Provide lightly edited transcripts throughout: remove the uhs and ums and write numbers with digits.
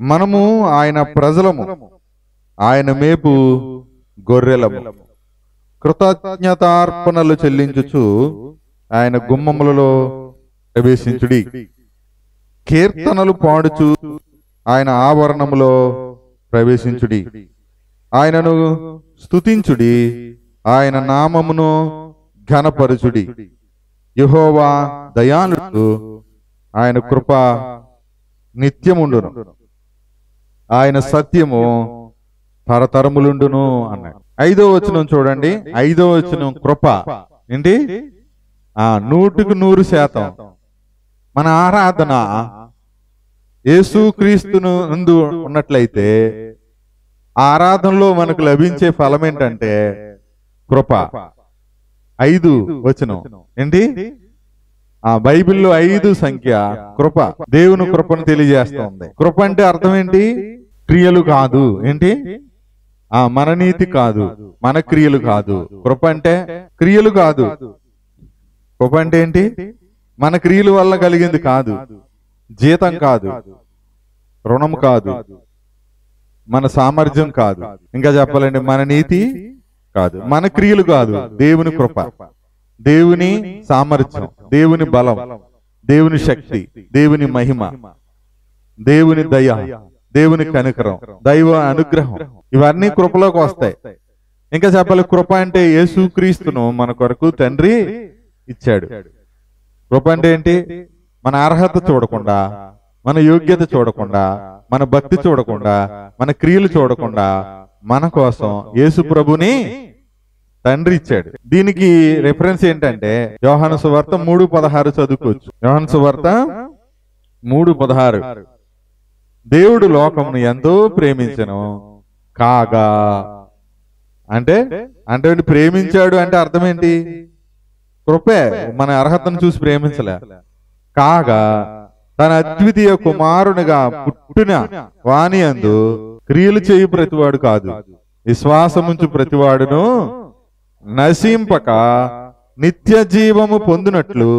మనము ఆయన ప్రజలము, ఆయన మేపు గొర్రెలము. కృతజ్ఞతార్పణలు చెల్లించుచు ఆయన గుమ్మములలో ప్రవేశించుడి. కీర్తనలు పాడుచు ఆయన ఆవరణములో ప్రవేశించుడి. ఆయనను స్తుతించుడి, ఆయన నామమును ఘనపరచుడి. యెహోవా దయాళుడు, ఆయన కృప నిత్యముండును, ఆయన సత్యము తరతరములుండును అన్నాడు. 5వ వచనం చూడండి. 5వ వచనం కృప ఏంటి? 100% మన ఆరాధన యేసుక్రీస్తును నందు ఉన్నట్లయితే ఆరాధనలో మనకు లభించే ఫలం ఏంటంటే కృప. 5 వచనం ఏంటి? బైబిల్లో 5 సంఖ్య కృప. దేవుని కృపను తెలియజేస్తుంది. కృప అంటే అర్థం ఏంటి? క్రియలు కాదు. ఏంటి? మన నీతి కాదు, మన క్రియలు కాదు. కృప అంటే క్రియలు కాదు. కృప అంటే ఏంటి? మన క్రియల వల్ల కలిగింది కాదు, జీతం కాదు, రుణం కాదు, మన సామర్థ్యం కాదు, ఇంకా చెప్పాలంటే మన నీతి కాదు, మన క్రియలు కాదు. దేవుని కృప, దేవుని సామర్థ్యం, దేవుని బలం, దేవుని శక్తి, దేవుని మహిమ, దేవుని దయ, దేవుని కనికరం, దైవ అనుగ్రహం, ఇవన్నీ కృపలోకి వస్తాయి. ఇంకా చెప్పాలి, కృప అంటే యేసుక్రీస్తును మన కొరకు తండ్రి ఇచ్చాడు. కృప అంటే ఏంటి? మన అర్హత చూడకుండా, మన యోగ్యత చూడకుండా, మన భక్తి చూడకుండా, మన క్రియలు చూడకుండా మన కోసం యేసు ప్రభుని తండ్రి ఇచ్చాడు. దీనికి రెఫరెన్స్ ఏంటంటే యోహాను సువార్త 3:16 చదువుకోవచ్చు. యోహాను సువార్త 3:16, దేవుడు లోకమును ఎంతో ప్రేమించెను కాగా, అంటే ప్రేమించాడు అంటే అర్థం ఏంటి? కృపే. మన అర్హతను చూసి ప్రేమించలే, కాగా తన అద్వితీయ కుమారునిగా పుట్టిన వాని యందు క్రియలు చేయు ప్రతివాడు కాదు, విశ్వాసముంచు ప్రతివాడును నశింపక నిత్య జీవము పొందినట్లు.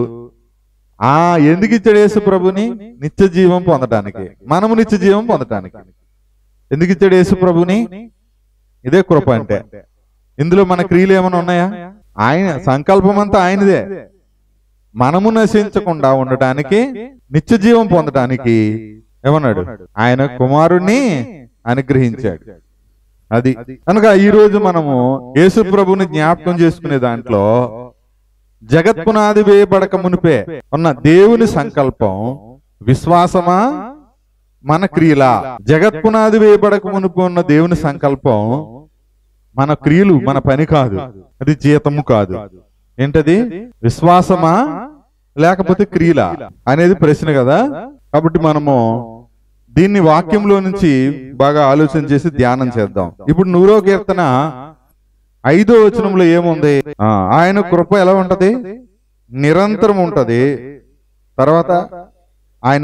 ఎందుకు ఇచ్చాడు యేసు ప్రభుని? నిత్య జీవం పొందటానికి, మనము నిత్య జీవం పొందటానికి. ఎందుకు ఇచ్చాడు యేసు ప్రభుని? ఇదే కృప అంటే. ఇందులో మన క్రియలు ఏమైనా ఉన్నాయా? ఆయన సంకల్పం అంతా ఆయనదే. మనము నశించకుండా ఉండటానికి, నిత్య జీవం పొందటానికి ఏమన్నాడు? ఆయన కుమారుణ్ణి అనుగ్రహించాడు. అది కనుక ఈ రోజు మనము యేసు ప్రభుని జ్ఞాపకం చేసుకునే దాంట్లో జగత్పునాది వేయబడక మునిపే ఉన్న దేవుని సంకల్పం విశ్వాసమా, మన క్రియలా? జగత్పునాది వేయబడక మునుపు ఉన్న దేవుని సంకల్పం మన క్రియలు, మన పని కాదు, అది జీతము కాదు. ఏంటది? విశ్వాసమా లేకపోతే క్రియలా అనేది ప్రశ్న కదా. కాబట్టి మనము దీన్ని వాక్యంలో నుంచి బాగా ఆలోచన చేసి ధ్యానం చేద్దాం. ఇప్పుడు 100వ కీర్తన 5వ వచనంలో ఏముంది? ఆయన కృప ఎలా ఉంటది? నిరంతరం ఉంటది. తర్వాత ఆయన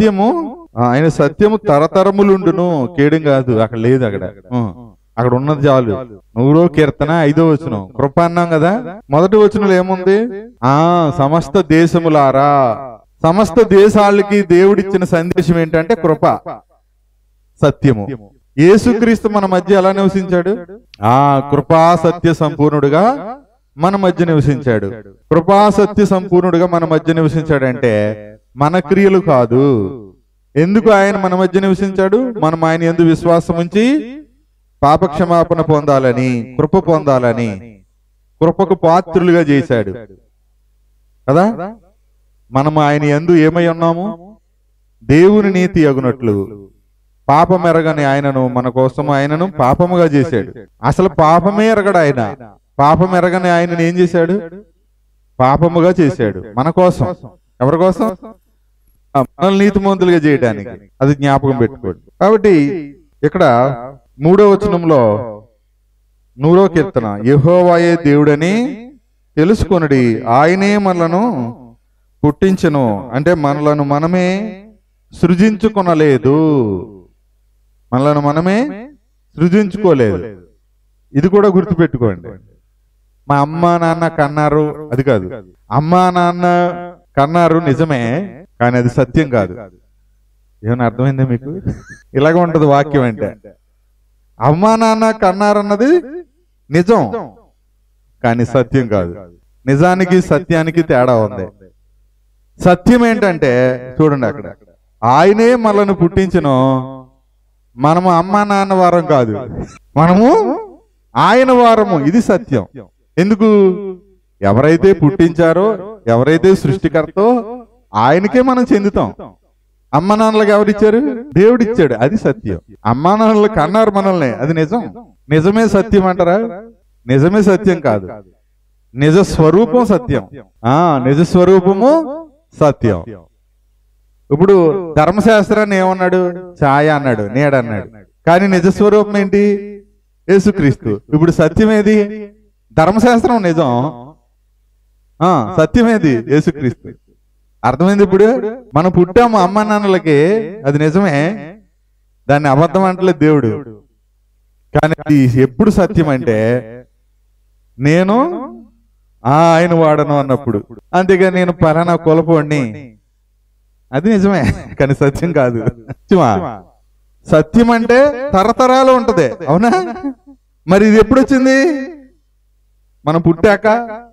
సత్యము తరతరములుండును. కేడం కాదు, అక్కడ లేదు, అక్కడ ఉన్నది చాలు. 100వ కీర్తన 5వ వచనం కృప అన్నాం కదా. మొదటి వచనంలో ఏముంది? సమస్త దేశములారా, సమస్త దేశాలకి దేవుడిచ్చిన సందేశం ఏంటంటే కృప, సత్యము. యేసుక్రీస్తు మన మధ్య ఎలా నివసించాడు? కృపా సత్య సంపూర్ణుడుగా మన మధ్య నివసించాడు. కృపా సత్య సంపూర్ణుడుగా మన మధ్య నివసించాడంటే మన క్రియలు కాదు. ఎందుకు ఆయన మన మధ్య నివసించాడు? మనం ఆయన యందు విశ్వాసం ఉంచి పాపక్షమాపణ పొందాలని, కృప పొందాలని, కృపకు పాత్రులుగా చేశాడు కదా. మనం ఆయన యందు ఏమై ఉన్నాము? దేవుని నీతి అగునట్లు పాపమెరగని ఆయనను మన కోసం ఆయనను పాపముగా చేశాడు. అసలు పాపమే ఎరగడు ఆయన. పాపం ఎరగని ఆయనను ఏం చేశాడు? పాపముగా చేశాడు మన కోసం. ఎవరి కోసం? మనల్ని నీతిమంతులుగా చేయడానికి. అది జ్ఞాపకం పెట్టుకోండి. కాబట్టి ఇక్కడ 3వ వచనంలో 100వ కీర్తన, యెహోవాయే దేవుడని తెలుసుకొనుడి, ఆయనే మనలను పుట్టించెను. అంటే మనలను మనమే సృజించుకొనలేదు, మనలను మనమే సృజించుకోలేదు. ఇది కూడా గుర్తుపెట్టుకోండి. మా అమ్మా నాన్న కన్నారు, అది కాదు. అమ్మా నాన్న కన్నారు నిజమే, కానీ అది సత్యం కాదు. ఏమైనా అర్థమైందా మీకు? ఇలాగ ఉంటది వాక్యం అంటే. అమ్మా నాన్న కన్నారన్నది నిజం, కానీ సత్యం కాదు. నిజానికి సత్యానికి తేడా ఉంది. సత్యం ఏంటంటే చూడండి, అక్కడ ఆయనే మనల్ని పుట్టించను, మనము అమ్మా నాన్న వారం కాదు, మనము ఆయన వారము. ఇది సత్యం. ఎందుకు? ఎవరైతే పుట్టించారో, ఎవరైతే సృష్టికర్తో ఆయనకే మనం చెందుతాం. అమ్మ నాన్నలకు ఎవరిచ్చారు? దేవుడిచ్చాడు. అది సత్యం. అమ్మా నాన్నలు కన్నారు మనల్ని, అది నిజం. నిజమే సత్యం అంటారా? నిజమే సత్యం కాదు, నిజ స్వరూపం సత్యం. నిజ స్వరూపము సత్యం. ఇప్పుడు ధర్మశాస్త్రాన్ని ఏమన్నాడు? ఛాయ అన్నాడు, నీడ అన్నాడు. కానీ నిజ స్వరూపం ఏంటి? యేసుక్రీస్తు. ఇప్పుడు సత్యం ఏది? ధర్మశాస్త్రం నిజం, సత్యం ఏది? యేసుక్రీస్తు. అర్థమైంది? ఇప్పుడు మనం పుట్టాము అమ్మ నాన్నలకి, అది నిజమే, దాన్ని అబద్ధం అంటలేదు దేవుడు. కానీ అది ఎప్పుడు సత్యం అంటే నేను ఆయన వాడను అన్నప్పుడు. అంతేగా నేను పలానా కులపోడిని, అది నిజమే, కానీ సత్యం కాదు. సత్యం అంటే తరతరాలు ఉంటది, అవునా? మరి ఇది ఎప్పుడు వచ్చింది? మనం పుట్టాక.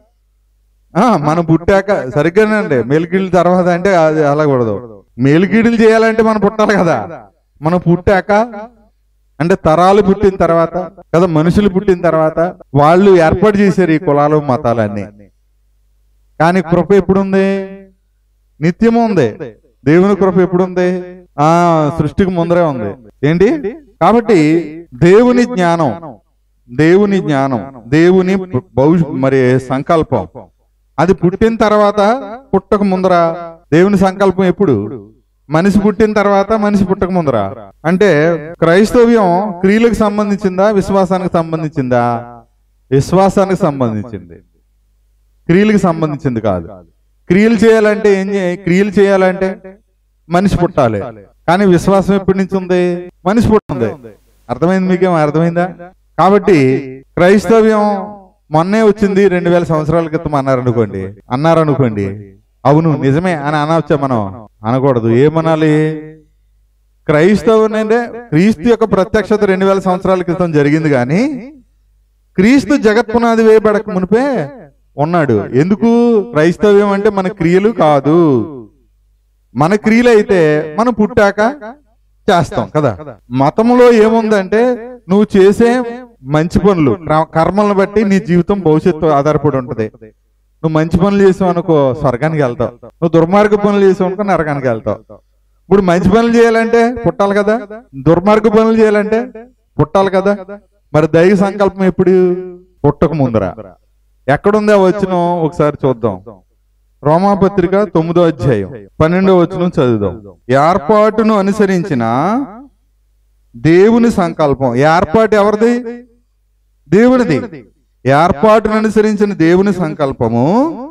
మనం పుట్టాక సరిగ్గానండి. మేలుకీడుల తర్వాత అంటే అది అలా కూడదు. మేలుకీడులు చేయాలంటే మనం పుట్టాలి కదా. మనం పుట్టాక అంటే తరాలు పుట్టిన తర్వాత కదా, మనుషులు పుట్టిన తర్వాత వాళ్ళు ఏర్పాటు చేశారు ఈ కులాలు మతాలన్నీ. కానీ కృప ఎప్పుడుంది? నిత్యము ఉంది. దేవుని కృప ఎప్పుడుంది? సృష్టికి ముందరే ఉంది. ఏంటి? కాబట్టి దేవుని జ్ఞానం, దేవుని జ్ఞానం, దేవుని మరి సంకల్పం అది పుట్టిన తర్వాత, పుట్టక ముందర. దేవుని సంకల్పం ఎప్పుడు? మనిషి పుట్టిన తర్వాత, మనిషి పుట్టక ముందర. అంటే క్రైస్తవ్యం క్రియలకు సంబంధించిందా, విశ్వాసానికి సంబంధించిందా? విశ్వాసానికి సంబంధించింది, క్రియలకు సంబంధించింది కాదు. క్రియలు చేయాలంటే క్రియలు చేయాలంటే మనిషి పుట్టాలి. కానీ విశ్వాసం ఎప్పటి నుంచి ఉంది? మనిషి పుట్టింది. అర్థమైంది? మీకేమో అర్థమైందా? కాబట్టి క్రైస్తవ్యం మొన్నే వచ్చింది, 2000 సంవత్సరాల క్రితం అన్నారనుకోండి, అవును నిజమే అని అనవచ్చా? మనం అనకూడదు. ఏమనాలి? క్రైస్తవం అంటే క్రీస్తు యొక్క ప్రత్యక్షత 2000 సంవత్సరాల క్రితం జరిగింది, కానీ క్రీస్తు జగత్పునాది వేయబడక మునిపే ఉన్నాడు. ఎందుకు? క్రైస్తవ్యం అంటే మన క్రియలు కాదు. మన క్రియలు అయితే మనం పుట్టాక చేస్తాం కదా. మతంలో ఏముందంటే నువ్వు చేసే మంచి పనులు, కర్మలను బట్టి నీ జీవితం భవిష్యత్తు ఆధారపడి ఉంటది. నువ్వు మంచి పనులు చేసావు అనుకో స్వర్గానికి వెళ్తావు, నువ్వు దుర్మార్గ పనులు చేసావు అనుకో నరకానికి వెళ్తావు. ఇప్పుడు మంచి పనులు చేయాలంటే పుట్టాలి కదా, దుర్మార్గ పనులు చేయాలంటే పుట్టాలి కదా. మరి దైవ సంకల్పం ఎప్పుడు? పుట్టక ముందర. ఎక్కడుందా వచనం? ఒకసారి చూద్దాం. రోమాపత్రిక 9వ అధ్యాయం 12వ వచనం చదువుదాం. ఏర్పాటును అనుసరించిన దేవుని సంకల్పం. ఏర్పాటు ఎవరిది? దేవునిది. ఏర్పాటును అనుసరించిన దేవుని సంకల్పము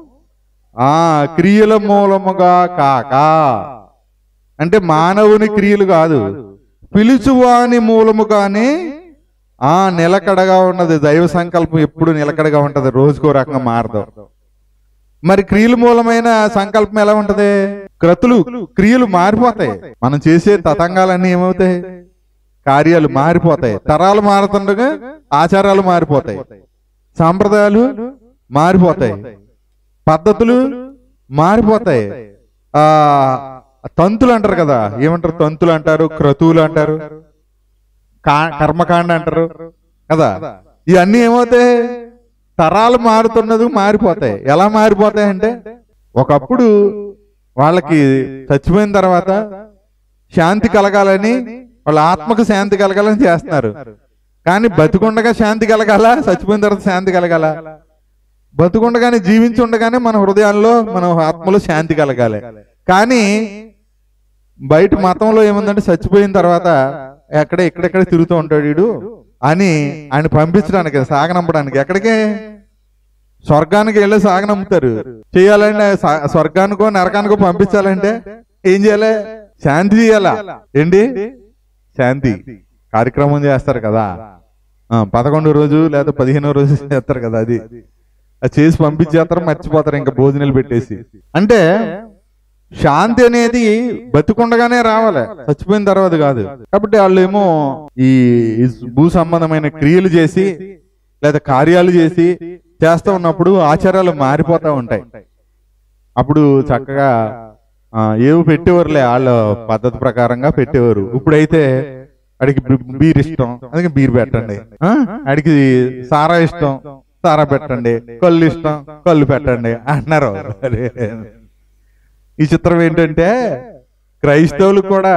క్రియల మూలముగా కాక, అంటే మానవుని క్రియలు కాదు, పిలుచువాని మూలముగానే నిలకడగా ఉన్నది. దైవ సంకల్పం ఎప్పుడు నిలకడగా ఉంటది, రోజుకో రకంగా మారదు. మరి క్రియల మూలమైన సంకల్పం ఎలా ఉంటది? క్రియలు మారిపోతాయి. మనం చేసే తతంగాలన్నీ ఏమవుతాయి? కార్యాలు మారిపోతాయి. తరాలు మారుతుండగా ఆచారాలు మారిపోతాయి, సాంప్రదాయాలు మారిపోతాయి, పద్ధతులు మారిపోతాయి. తంతులు అంటారు కదా, ఏమంటారు? తంతులు అంటారు, క్రతువులు అంటారు, కర్మకాండ అంటారు కదా. ఇవన్నీ ఏమవుతాయి? తరాలు మారుతున్నది మారిపోతాయి. ఎలా మారిపోతాయి అంటే, ఒకప్పుడు వాళ్ళకి చచ్చిపోయిన తర్వాత శాంతి కలగాలని, వాళ్ళ ఆత్మకు శాంతి కలగాలని చేస్తున్నారు. కానీ బతికుండగా శాంతి కలగాల, చచ్చిపోయిన తర్వాత శాంతి కలగాల? బతికుండగానే, జీవించి ఉండగానే మన హృదయాల్లో, మన ఆత్మలో శాంతి కలగాలి. కానీ బయట మతంలో ఏముందంటే, చచ్చిపోయిన తర్వాత ఎక్కడెక్కడ తిరుగుతూ ఉంటాడు వీడు అని ఆయన పంపించడానికి, సాగనంపడానికి. ఎక్కడికే? స్వర్గానికి వెళ్ళి సాగనంపుతారు. చేయాలంటే స్వర్గానికో నరకానికో పంపించాలంటే ఏం చేయాలి? శాంతి చేయాలా? ఏంటి? శాంతి కార్యక్రమం చేస్తారు కదా, 11వ రోజు లేదా 15వ రోజు చేస్తారు కదా. అది చేసి పంపించేస్తారు, మర్చిపోతారు ఇంకా భోజనాలు పెట్టేసి. అంటే శాంతి అనేది బతికుండగానే రావాలి, చచ్చిపోయిన తర్వాత కాదు. కాబట్టి వాళ్ళు ఏమో ఈ భూ సంబంధమైన క్రియలు చేసి లేదా కార్యాలు చేస్తూ ఉన్నప్పుడు ఆచారాలు మారిపోతూ ఉంటాయి. అప్పుడు చక్కగా ఏవో పెట్టేవారులే, వాళ్ళ పద్ధతి ప్రకారంగా పెట్టేవారు. ఇప్పుడైతే అడికి బీర్ ఇష్టం, అందుకే బీర్ పెట్టండి, అడికి సారా ఇష్టం, సారా పెట్టండి, కళ్ళు ఇష్టం, కళ్ళు పెట్టండి అంటున్నారు. ఈ చిత్రం ఏంటంటే క్రైస్తవులు కూడా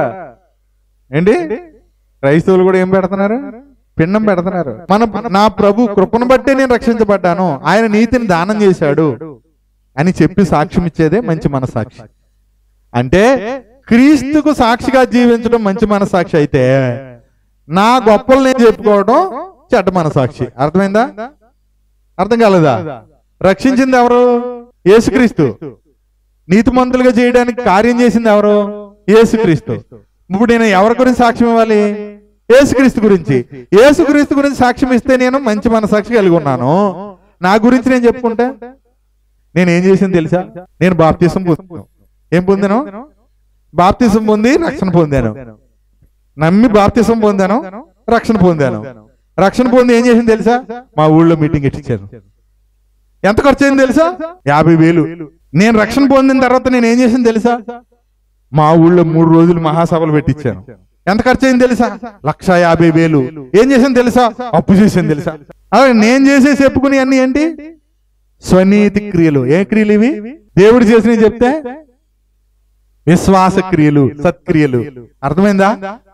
ఏం పెడుతున్నారు? పిండం పెడుతున్నారు. నా ప్రభు కృపను బట్టే నేను రక్షించబడ్డాను, ఆయన నీతిని దానం చేశాడు అని చెప్పి సాక్ష్యం ఇచ్చేదే మంచి మనసాక్షి. అంటే క్రీస్తుకు సాక్షిగా జీవించడం మంచి మనసాక్షి అయితే, నా గొప్పలు నేను చెప్పుకోవడం చెడ్డ మనసాక్షి. అర్థమైందా? అర్థం కాలేదా? రక్షించింది ఎవరు? యేసుక్రీస్తు. నీతిమంతులుగా చేయడానికి కార్యం చేసింది ఎవరు? యేసుక్రీస్తు. ఇప్పుడు నేను ఎవరి గురించి సాక్ష్యం ఇవ్వాలి? యేసుక్రీస్తు గురించి. యేసుక్రీస్తు గురించి సాక్ష్యం ఇస్తే నేను మంచి మనసాక్షి కలిగి ఉన్నాను. నా గురించి నేను చెప్పుకుంటే నేనేం చేసింది తెలుసా? నేను బాప్తిసం పొందాను. ఏం పొందాను? బాప్తిసం పొంది రక్షణ పొందాను. నమ్మి బాప్తిసం పొందాను, రక్షణ పొందాను. రక్షణ పొంది ఏం చేసింది తెలుసా? మా ఊళ్ళో మీటింగ్ ఇచ్చాను. ఎంత ఖర్చు అయింది తెలుసా? 50,000. నేను రక్షణ పొందిన తర్వాత నేను ఏం చేసింది తెలుసా? మా ఊళ్ళో 3 రోజులు మహాసభలు పెట్టించాను. ఎంత ఖర్చు అయింది తెలుసా? 1,50,000. ఏం చేసింది తెలుసా? అప్పు చేసింది తెలుసా? అలా నేను చేసేసి చెప్పుకుని అన్ని ఏంటి? స్వనీతి క్రియలు. ఏ క్రియలు ఇవి? దేవుడు చేసినవి చెప్తే విశ్వాస క్రియలు, సత్క్రియలు. అర్థమైందా?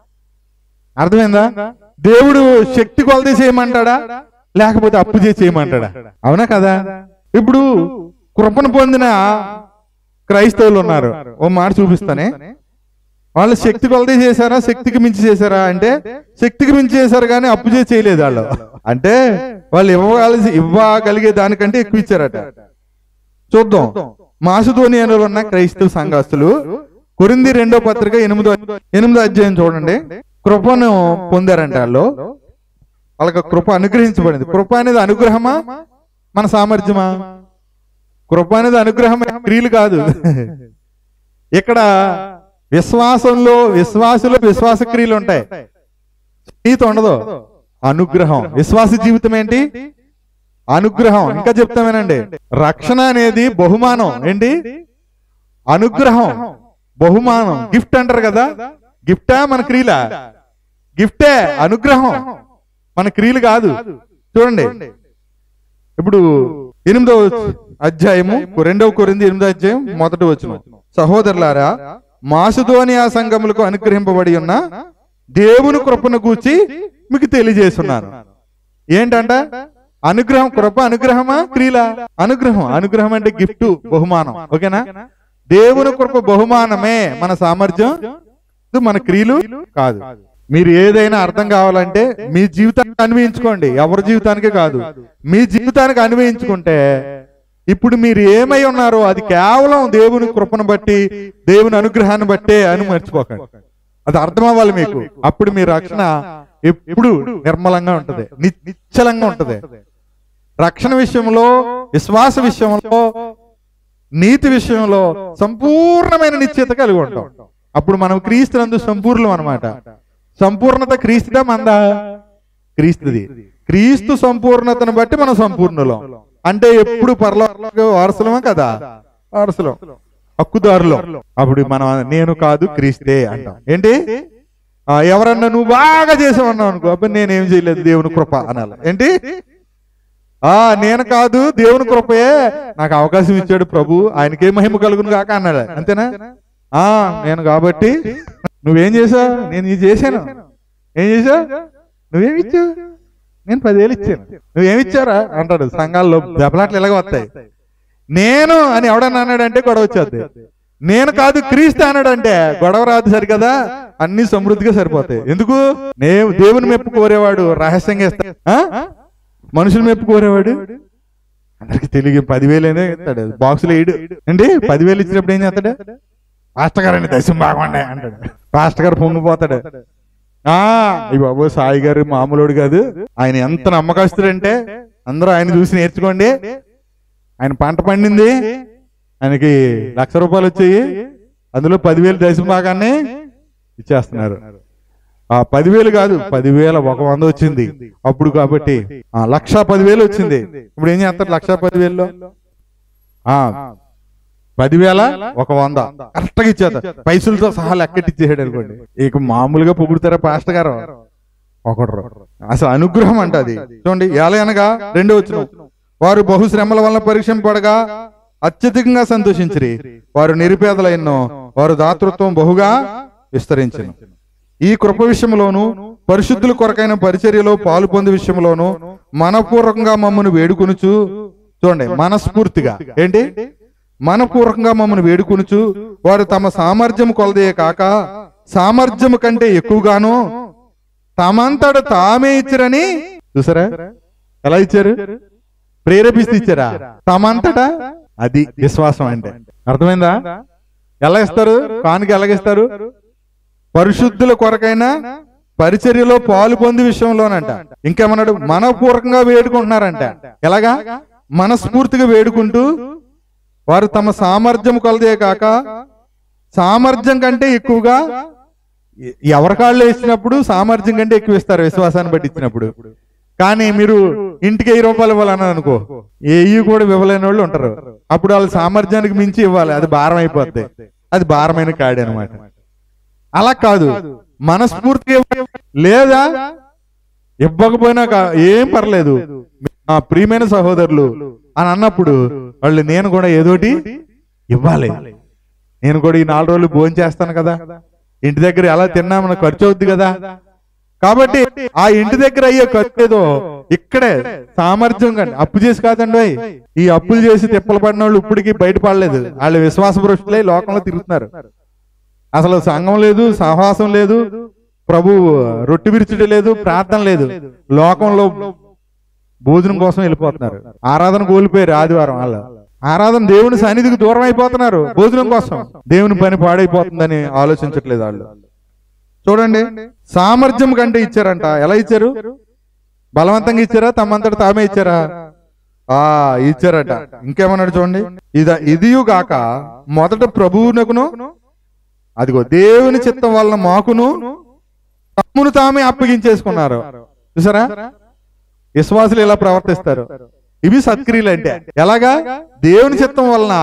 దేవుడు శక్తి కొలది చేయమంటాడా, లేకపోతే అప్పు చేసి చేయమంటాడా? అవునా కదా? ఇప్పుడు కృపను పొందిన క్రైస్తవులు ఉన్నారు. ఓ మాట చూపిస్తానే. వాళ్ళు శక్తి కొలది చేశారా, శక్తికి మించి చేశారా అంటే శక్తికి మించి చేశారు, కానీ అప్పు చేసి చేయలేదు వాళ్ళు. అంటే వాళ్ళు ఇవ్వగలిగే దానికంటే ఎక్కువ ఇచ్చారట. చూద్దాం. మాసిదోనియాలో ఉన్న క్రైస్తవ సంఘస్థులు కొరింథీ 2వ పత్రిక 8వ అధ్యాయం చూడండి. కృపను పొందారంట వాళ్ళు. వాళ్ళకి కృప అనుగ్రహించబడింది. కృప అనేది అనుగ్రహమా, మన సామర్థ్యమా? కృప అనేది అనుగ్రహం, క్రియలు కాదు. ఇక్కడ విశ్వాసులు విశ్వాస క్రియలు ఉంటాయి, నీతి ఉండదు. అనుగ్రహం. విశ్వాస జీవితం ఏంటి? అనుగ్రహం. ఇంకా చెప్తామేనండి, రక్షణ అనేది బహుమానం. ఏంటి? అనుగ్రహం, బహుమానం. గిఫ్ట్ అంటారు కదా, గిఫ్టా మన క్రియలా? గిఫ్టే, అనుగ్రహం, మన క్రియలు కాదు. చూడండి, ఇప్పుడు 8వ అధ్యాయము 2వ కొరింథీ 8వ అధ్యాయం 1వ వచనం. సహోదరులారా, మాసిదోనియా సంఘములకు అనుగ్రహింపబడి ఉన్న దేవుని కృపను గూర్చి మీకు తెలియజేస్తున్నాను. ఏంటంట? అనుగ్రహం. కృప అనుగ్రహమా, క్రియలా? అనుగ్రహం. అనుగ్రహం అంటే గిఫ్ట్, బహుమానం. ఓకేనా? దేవుని కృప బహుమానమే, మన సామర్థ్యం, మన క్రియలు కాదు. మీరు ఏదైనా అర్థం కావాలంటే మీ జీవితానికి అన్వయించుకోండి, ఎవరి జీవితానికి కాదు. మీ జీవితానికి అన్వయించుకుంటే ఇప్పుడు మీరు ఏమై ఉన్నారో అది కేవలం దేవుని కృపను బట్టి, దేవుని అనుగ్రహాన్ని బట్టే అని మర్చిపోకండి. అది అర్థం అవ్వాలి మీకు. అప్పుడు మీ రక్షణ ఎప్పుడు నిర్మలంగా ఉంటది, నిశ్చలంగా ఉంటది. రక్షణ విషయంలో, విశ్వాస విషయంలో, నీతి విషయంలో సంపూర్ణమైన నిశ్చయత కలిగి ఉంటాం. అప్పుడు మనం క్రీస్తునందు సంపూర్ణం అన్నమాట. సంపూర్ణత క్రీస్తుదా, మందా? క్రీస్తుది. క్రీస్తు సంపూర్ణతను బట్టి మనం సంపూర్ణులం. అంటే ఎప్పుడు పరలోక వారసులమే కదా, వారసులం, హక్కుదారులో. అప్పుడు మనం నేను కాదు క్రీస్తే అంటాం. ఏంటి? ఎవరన్నా నువ్వు బాగా చేసావన్నావు అనుకో, అప్పుడు నేనేం చేయలేదు, దేవుని కృప అనాలి. ఏంటి? నేను కాదు, దేవుని కృపయే, నాకు అవకాశం ఇచ్చాడు ప్రభు, ఆయనకే మహిమ కలుగును కాక అన్నాడు. అంతేనా? నేను కాబట్టి నువ్వేం చేసావు? నేను ఇది చేశాను. ఏం చేసావు? నువ్వేమిచ్చావు? నేను 10,000 ఇచ్చాను. నువ్వేమిచ్చారా అంటాడు. సంఘాల్లో దెబ్బలాట్లు ఇలాగ వస్తాయి. నేను అని ఎవడన్నా అన్నాడంటే గొడవ వచ్చేది. నేను కాదు క్రీస్తు అన్నాడంటే గొడవ రాదు. సరికదా, అన్ని సమృద్ధిగా సరిపోతాయి. ఎందుకు? దేవుని మెప్పు కోరేవాడు రహస్యంగా ఇస్తాడు, మనుషులు మెప్పు కోరేవాడు అందరికి తెలియ 10,000 ఇస్తాడు, బాక్సులు వేయడు. అండి 10,000 ఇచ్చినప్పుడు ఏం చేస్తాడు? పాస్టర్ గారు అండి దశం బాగుండే అంటాడు. పాస్టర్ గారు పొంగిపోతాడు. ఈ బాబు సాయి గారు మామూలుడు కాదు, ఆయన ఎంత నమ్మకస్తుడంటే అందరూ ఆయన చూసి నేర్చుకోండి. ఆయన పంట పండింది, ఆయనకి 1,00,000 రూపాయలు వచ్చాయి, అందులో 10,000 దశమ భాగాన్ని ఇచ్చేస్తున్నారు. 10,000 కాదు, 10,100 వచ్చింది అప్పుడు. కాబట్టి 1,10,000 వచ్చింది. ఇప్పుడు ఏం చేస్తారు? 1,10,000లో 10,100 కరెక్ట్గా ఇచ్చేస్తారు. పైసలతో సహా లెక్కటిచ్చేసాడు అనుకోండి. ఇక మామూలుగా పొగుడుతారా పాస్టర్ గారు? ఒకడు అసలు అనుగ్రహం అంట అది. చూడండి, ఎలాగనగా 2వ వచనం, వారు బహుశ్రమల వలన పరీక్షింపబడగా అత్యధికంగా సంతోషించిరి. వారు నిరుపేదలైనో వారు దాతృత్వం బహుగా విస్తరించెను. ఈ కృప విషయంలోను పరిశుద్ధుల కొరకైన పరిచర్యలో పాలు పొందే విషయంలోను మనపూర్వకంగా మమ్మల్ని వేడుకొనుచు, చూడండి మనస్ఫూర్తిగా, ఏంటి మనపూర్వకంగా మమ్మల్ని వేడుకొనుచు, వారు తమ సామర్థ్యం కొలదే కాక సామర్థ్యం కంటే ఎక్కువగాను తమంతట తామే ఇచ్చారని. చూసారా ఎలా ఇచ్చారు? ప్రేరేపిస్తూ ఇచ్చారా? తమంతటా. అది విశ్వాసం అంటే. అర్థమైందా? ఎలా ఇస్తారు? కానుక ఎలాగిస్తారు? పరిశుద్ధుల కొరకైనా పరిచర్యలో పాలు పొంది విషయంలోనంట. ఇంకేమన్నాడు? మనపూర్వకంగా వేడుకుంటున్నారంట. ఎలాగా? మనస్ఫూర్తిగా వేడుకుంటూ వారు తమ సామర్థ్యం కొలదే కాక సామర్థ్యం కంటే ఎక్కువగా. ఎవరి కాళ్ళు వేసినప్పుడు సామర్థ్యం కంటే ఎక్కువ ఇస్తారు విశ్వాసాన్ని బట్టి ఇచ్చినప్పుడు. కానీ మీరు ఇంటికి 1000 రూపాయలు ఇవ్వాలన్నారు అనుకో, ఏవి కూడా ఇవ్వలేని వాళ్ళు ఉంటారు. అప్పుడు వాళ్ళ సామర్థ్యానికి మించి ఇవ్వాలి, అది భారం అయిపోద్ది. అది భారమైన కాడి అనమాట. అలా కాదు, మనస్ఫూర్తిగా లేదా ఇవ్వకపోయినా ఏం పర్లేదు ఆ ప్రియమైన సహోదరులు అని అన్నప్పుడు వాళ్ళు నేను కూడా ఏదోటి ఇవ్వాలి. నేను కూడా ఈ 4 రోజులు భోజనం చేస్తాను కదా, ఇంటి దగ్గర ఎలా తిన్నామన్న ఖర్చు అవుద్ది కదా. కాబట్టి ఆ ఇంటి దగ్గర అయ్యే ఖర్చు ఏదో ఇక్కడే సామర్థ్యం కండి. అప్పు చేసి కాదండి, ఈ అప్పులు చేసి తిప్పలు పడిన వాళ్ళు ఇప్పటికీ బయటపడలేదు. వాళ్ళు విశ్వాస భ్రష్టులై లోకంలో తిరుగుతున్నారు. అసలు సంఘం లేదు, సహవాసం లేదు, ప్రభు రొట్టె విరుచుట లేదు, ప్రార్థన లేదు. లోకంలో భోజనం కోసం వెళ్ళిపోతున్నారు. ఆరాధన కోల్పోయారు. ఆదివారం వాళ్ళ ఆరాధన దేవుని సన్నిధికి దూరం అయిపోతున్నారు భోజనం కోసం. దేవుని పని పాడైపోతుందని ఆలోచించట్లేదు వాళ్ళు. చూడండి, సామర్థ్యం కంటే ఇచ్చారంట. ఎలా ఇచ్చారు? బలవంతంగా ఇచ్చారా? తమంతట తామే ఇచ్చారా? ఇచ్చారట. ఇంకేమన్నాడు చూడండి, ఇదియుగాక మొదట ప్రభువునకును, అదిగో దేవుని చిత్తం వలన మాకును తమ్మును తామే అప్పగించేసుకున్నారు. చూసారా విశ్వాసులు ఎలా ప్రవర్తిస్తారు? ఇవి సత్క్రియలు అంటే. ఎలాగా? దేవుని చిత్తం వలన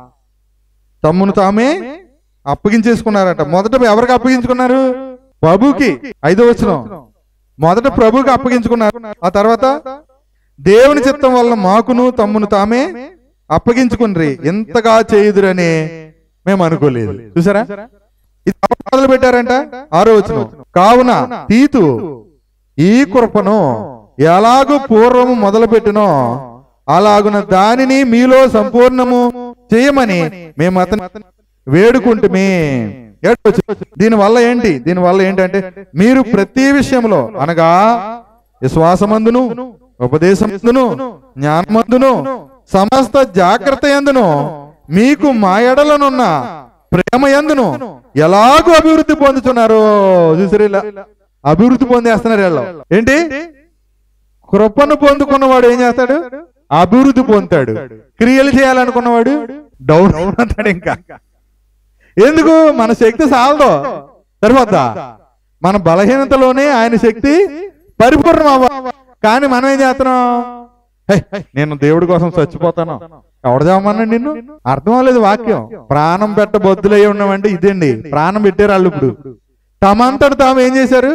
తమ్మును తామే అప్పగించేసుకున్నారట. మొదట ఎవరికి అప్పగించుకున్నారు? ప్రభుకి. 5వ వచనం, మొదట ప్రభుకి అప్పగించుకున్నారు. ఆ తర్వాత దేవుని చిత్తం వలన మాకును తమ్మును తామే అప్పగించుకుని ఎంతగా చేయుదురని మేము అనుకోలేదు. చూసారా ఇది మొదలు పెట్టారంట. 6వ వచనం, కావున తీతు ఈ కృపను ఎలాగూ పూర్వము మొదలు పెట్టినో అలాగున దానిని మీలో సంపూర్ణము చేయమని మేము అతను వేడుకుంటుమే. దీనివల్ల ఏంటంటే మీరు ప్రతి విషయంలో అనగా విశ్వాసమందును ఉపదేశమందును జ్ఞానమందును సమస్త జాగ్రత్త యందును మీకు మా ఎడలనున్న ప్రేమ యందును ఎలాగూ అభివృద్ధి పొందుతున్నారు. చూసారు, అభివృద్ధి పొందేస్తున్నారు. వీళ్ళు ఏంటి? కృపను పొందుకున్నవాడు ఏం చేస్తాడు? అభివృద్ధి పొందుతాడు. క్రియలు చేయాలనుకున్నవాడు డౌన్ అవుతాడు. ఇంకా ఎందుకు? మన శక్తి సాలదు. తర్వాత మన బలహీనతలోనే ఆయన శక్తి పరిపూర్ణం అవ్వాలి. కానీ మనం ఏం చేస్తున్నాం? నేను దేవుడి కోసం చచ్చిపోతాను. ఎవడు చావమన్నాడు నిన్ను? అర్థం అవ్వలేదు వాక్యం. ప్రాణం పెట్టబొద్దులై ఉన్నామంటే ఇదండి. ప్రాణం పెట్టారు వాళ్ళు. ఇప్పుడు తమంతట తాము ఏం చేశారు?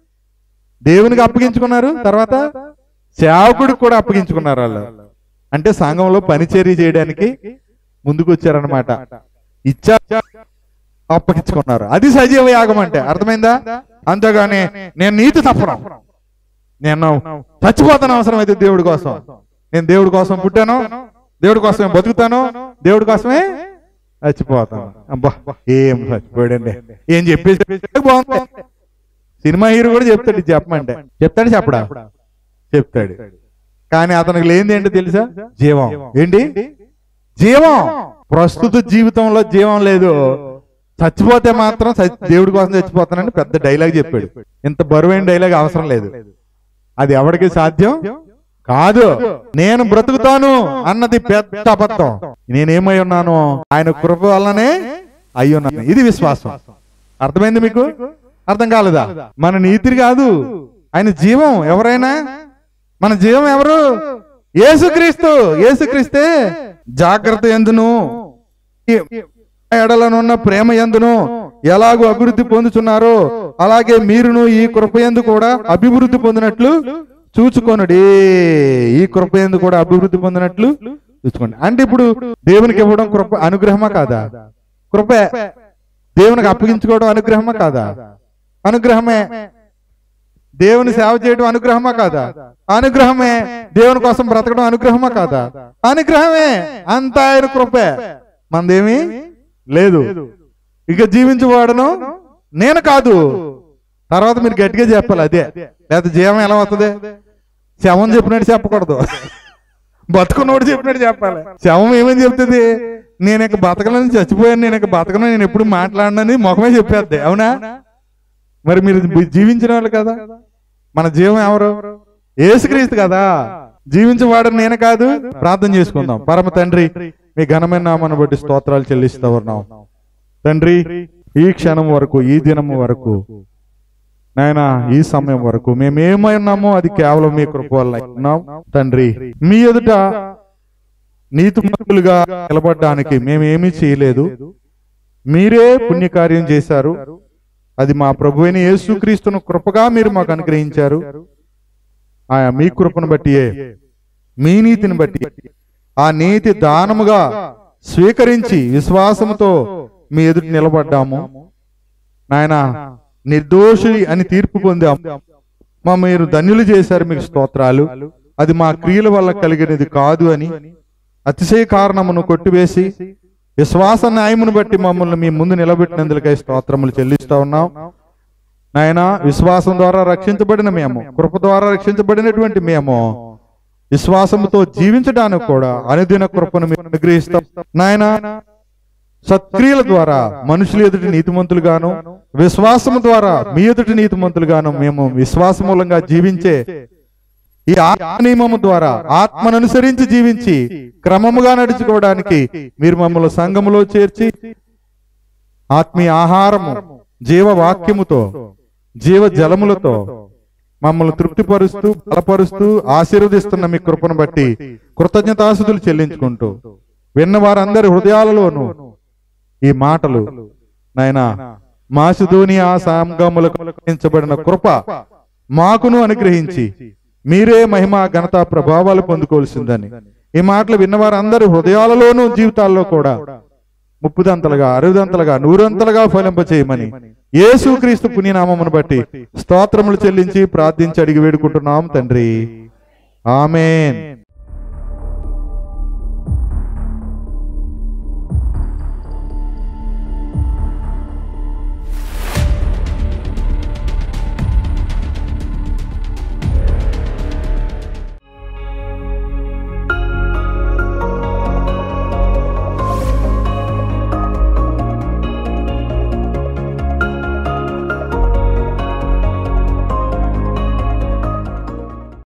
దేవునికి అప్పగించుకున్నారు. తర్వాత సేవకుడికి కూడా అప్పగించుకున్నారు వాళ్ళు. అంటే సంఘంలో పరిచర్య చేయడానికి ముందుకు వచ్చారనమాట. ఇచ్చా అప్పగించుకున్నారు. అది సజీవ యాగం అంటే. అర్థమైందా? అంతేగాని నేను నీతి తప్పను, నేను చచ్చిపోతాను అవసరం అయితే దేవుడి కోసం, నేను దేవుడి కోసం పుట్టాను, దేవుడి కోసమే బతుకుతాను, దేవుడి కోసమే చచ్చిపోతాను. అబ్బా ఏం చచ్చిపోయాడండి, ఏం చెప్పేసి బాగుంది. సినిమా హీరో కూడా చెప్తాడు, చెప్పమంటే చెప్తాడు. చెప్పడా? చెప్తాడు. కానీ అతనికి లేనిది ఏంటో తెలుసా? జీవం. ఏంటి? జీవం. ప్రస్తుత జీవితంలో జీవం లేదు. చచ్చిపోతే మాత్రం దేవుడి కోసం చచ్చిపోతానని పెద్ద డైలాగ్ చెప్పాడు. ఇంత బరువైన డైలాగ్ అవసరం లేదు. అది ఎవరికి సాధ్యం కాదు. నేను బ్రతుకుతాను అన్నది పెద్ద అబద్ధం. నేనేమై ఉన్నాను? ఆయన కృప వల్లనే అయ్యున్నాను. ఇది విశ్వాసం. అర్థమైంది మీకు? అర్థం కాలేదా? మన నీతి కాదు, ఆయన జీవం. ఎవరైనా మన జీవం ఎవరు? యేసుక్రీస్తు. యేసుక్రీస్తే జాగ్రత్త ఎందును ఎడలనున్న ప్రేమ ఎందును ఎలాగో అభివృద్ధి పొందుతున్నారో అలాగే మీరును ఈ కృప యందు కూడా అభివృద్ధి పొందినట్లు చూచుకొనుడి. ఈ కృప యందు కూడా అభివృద్ధి పొందినట్లు చూసుకోండి. అంటే ఇప్పుడు దేవునికి ఇవ్వడం కృప అనుగ్రహమా కాదా? కృపే. దేవునికి అప్పగించుకోవడం అనుగ్రహమా కాదా? అనుగ్రహమే. దేవుని సేవ చేయడం అనుగ్రహమా కాదా? అనుగ్రహమే. దేవుని కోసం బ్రతకడం అనుగ్రహమా కాదా? అనుగ్రహమే. అంతా ఆయన కృపే, మనదేమీ లేదు. ఇక జీవించబడను నేను కాదు. తర్వాత మీరు గట్టిగా చెప్పాలి అదే, లేకపోతే జీవం ఎలా వస్తుంది? శవం చెప్పినట్టు చెప్పకూడదు, బతుకున్నోడు చెప్పినట్టు చెప్పాలి. శవం ఏమని చెప్తుంది? నేను ఇక బతకలని, చచ్చిపోయాను, నేను ఇక బతకను, నేను ఎప్పుడు మాట్లాడినని ముఖమే చెప్పేద్ది. అవునా? మరి మీరు జీవించిన వాళ్ళు కదా. మన జీవం ఎవరు? యేసుక్రీస్తు కదా. జీవించవాడు నేను కాదు. ప్రార్థన చేసుకుందాం. పరమ తండ్రి, మీ ఘనమైన నామాన్ని బట్టి స్తోత్రాలు చెల్లిస్తూ ఉన్నాం తండ్రి. ఈ క్షణం వరకు, ఈ దినం వరకు నాయనా, ఈ సమయం వరకు మేమేమై ఉన్నామో అది కేవలం మీ కృప వల్ల ఉన్నాం తండ్రి. మీ ఎదుట నీతిమంతులుగా నిలబడడానికి మేమేమీ చేయలేదు, మీరే పుణ్యకార్యం చేశారు. అది మా ప్రభువైన యేసుక్రీస్తును కృపగా మీరు మాకు అనుగ్రహించారు. ఆయా మీ కృపను బట్టియే, మీ నీతిని బట్టి ఆ నీతి దానముగా స్వీకరించి విశ్వాసముతో మీ ఎదుట నిలబడ్డాము నాయన. నిర్దోషి అని తీర్పు పొందాము. మీరు ధన్యులు చేశారు, మీకు స్తోత్రాలు. అది మా క్రియల వల్ల కలిగినది కాదు అని అతిశయ కారణమును కొట్టివేసి విశ్వాస న్యాయమును బట్టి మమ్మల్ని మీ ముందు నిలబెట్టినందుకై స్తోత్రములు చెల్లిస్తా ఉన్నాం నాయన. విశ్వాసం ద్వారా రక్షించబడిన మేము, కృప ద్వారా రక్షించబడినటువంటి మేము విశ్వాసముతో జీవించడానికి కూడా అనుదిన కృపను మేము అనుగ్రహిస్తాం నాయన. సత్క్రియల ద్వారా మనుషుల ఎదుటి నీతిమంతులుగాను, విశ్వాసము ద్వారా మీ ఎదుటి నీతిమంతులుగాను మేము విశ్వాస మూలంగా జీవించే ఈ నియమము ద్వారా ఆత్మను అనుసరించి జీవించి క్రమముగా నడుచుకోవడానికి మీరు మమ్మల్ని సంఘములో చేర్చి ఆత్మీయ ఆహారము, జీవవాక్యముతో, జీవ జలములతో మమ్మల్ని తృప్తిపరుస్తూ, బలపరుస్తూ, ఆశీర్వదిస్తున్న మీ కృపను బట్టి కృతజ్ఞతాస్తుతులు చెల్లించుకుంటూ విన్న వారందరి హృదయాలలోనూ ఈ మాటలు నాయనా మాసిదోనియా సంఘములకు అనుగ్రహించబడిన కృప మాకును అనుగ్రహించి మీరే మహిమ, ఘనత, ప్రభావాలు పొందుకోవాల్సిందని ఈ మాటలు విన్నవారందరి హృదయాలలోనూ జీవితాల్లో కూడా 30 60 100 ఫలింపచేయమని యేసుక్రీస్తు పుణ్యనామమును బట్టి స్తోత్రములు చెల్లించి ప్రార్థించి అడిగి వేడుకుంటున్నాం తండ్రి. ఆమేన్.